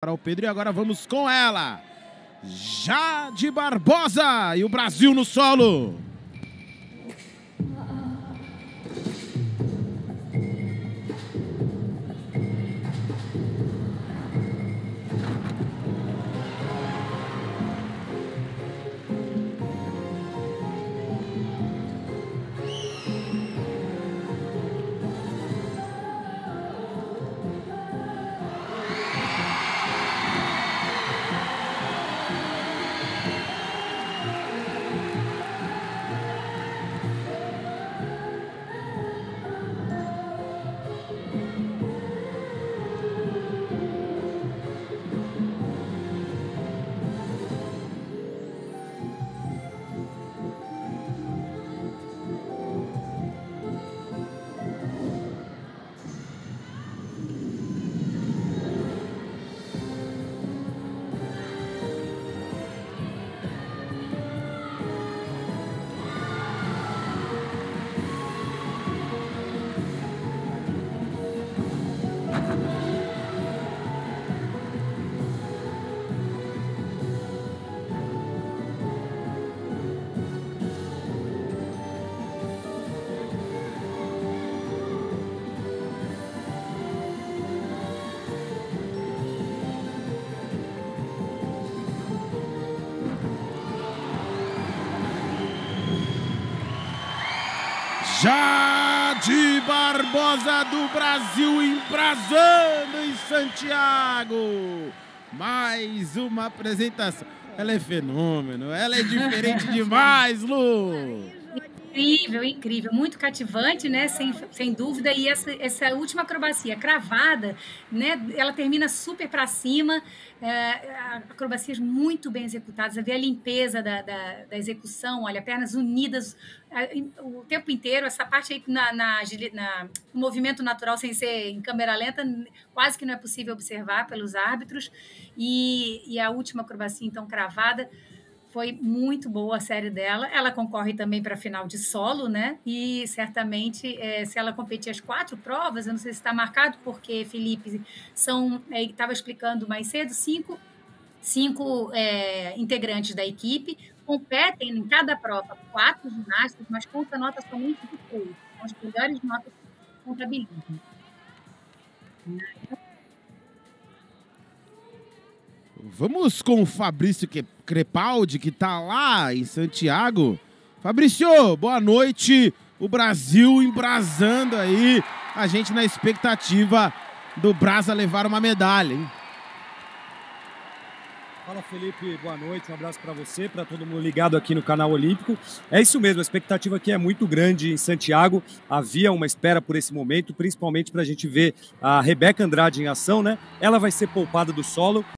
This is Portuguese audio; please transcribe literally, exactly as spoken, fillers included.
para o Pedro. E agora vamos com ela, Jade Barbosa e o Brasil no solo. Jade Barbosa do Brasil embrasando em Santiago. Mais uma apresentação. Ela é fenômeno, ela é diferente demais, Lu. Incrível, incrível, muito cativante, né? Sem, sem dúvida. E essa, essa última acrobacia cravada, né? Ela termina super para cima, é, acrobacias muito bem executadas. Você vê a limpeza da, da, da execução, olha, pernas unidas o tempo inteiro. Essa parte aí na, na, na, no movimento natural, sem ser em câmera lenta, quase que não é possível observar pelos árbitros. E, e a última acrobacia, então, cravada. Foi muito boa a série dela. Ela concorre também para a final de solo, né? E certamente, é, se ela competir as quatro provas, eu não sei se está marcado, porque, Felipe, são, estava é, explicando mais cedo, cinco, cinco é, integrantes da equipe competem em cada prova quatro ginastas, mas conta nota somente de três. São as melhores notas que contabilizam. Vamos com o Fabrício Crepaldi, que está lá em Santiago. Fabrício, boa noite. O Brasil embrasando aí. A gente na expectativa do Brasa levar uma medalha, hein? Fala, Felipe, boa noite. Um abraço para você, para todo mundo ligado aqui no canal Olímpico. É isso mesmo, a expectativa aqui é muito grande em Santiago. Havia uma espera por esse momento, principalmente para a gente ver a Rebeca Andrade em ação, né? Ela vai ser poupada do solo.